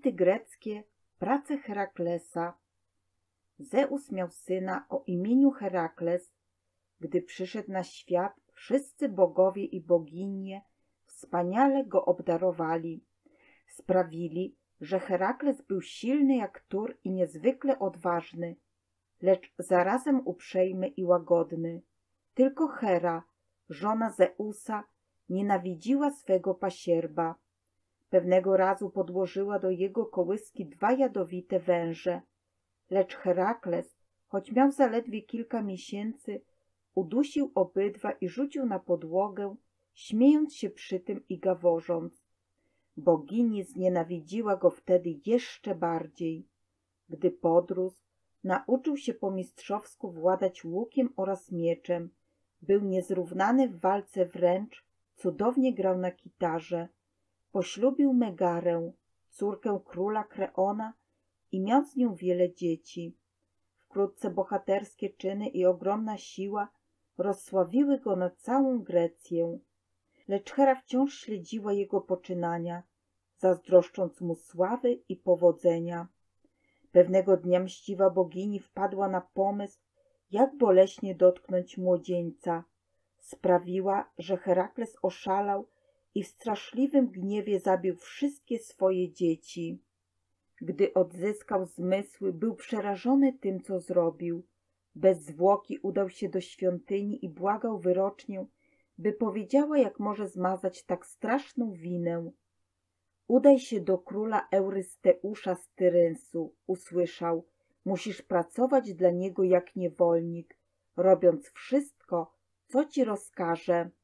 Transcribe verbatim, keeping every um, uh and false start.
Mity greckie, prace Heraklesa. Zeus miał syna o imieniu Herakles. Gdy przyszedł na świat, wszyscy bogowie i boginie wspaniale go obdarowali. Sprawili, że Herakles był silny jak Tur i niezwykle odważny, lecz zarazem uprzejmy i łagodny. Tylko Hera, żona Zeusa, nienawidziła swego pasierba. Pewnego razu podłożyła do jego kołyski dwa jadowite węże, lecz Herakles, choć miał zaledwie kilka miesięcy, udusił obydwa i rzucił na podłogę, śmiejąc się przy tym i gaworząc. Bogini znienawidziła go wtedy jeszcze bardziej. Gdy podrósł, nauczył się po mistrzowsku władać łukiem oraz mieczem. Był niezrównany w walce wręcz, cudownie grał na kitarze. Poślubił Megarę, córkę króla Kreona, i miał z nią wiele dzieci. Wkrótce bohaterskie czyny i ogromna siła rozsławiły go na całą Grecję. Lecz Hera wciąż śledziła jego poczynania, zazdroszcząc mu sławy i powodzenia. Pewnego dnia mściwa bogini wpadła na pomysł, jak boleśnie dotknąć młodzieńca. Sprawiła, że Herakles oszalał i w straszliwym gniewie zabił wszystkie swoje dzieci. Gdy odzyskał zmysły, był przerażony tym, co zrobił. Bez zwłoki udał się do świątyni i błagał wyrocznię, by powiedziała, jak może zmazać tak straszną winę. Udaj się do króla Eurysteusza z Tyrynsu, usłyszał. Musisz pracować dla niego jak niewolnik, robiąc wszystko, co ci rozkaże.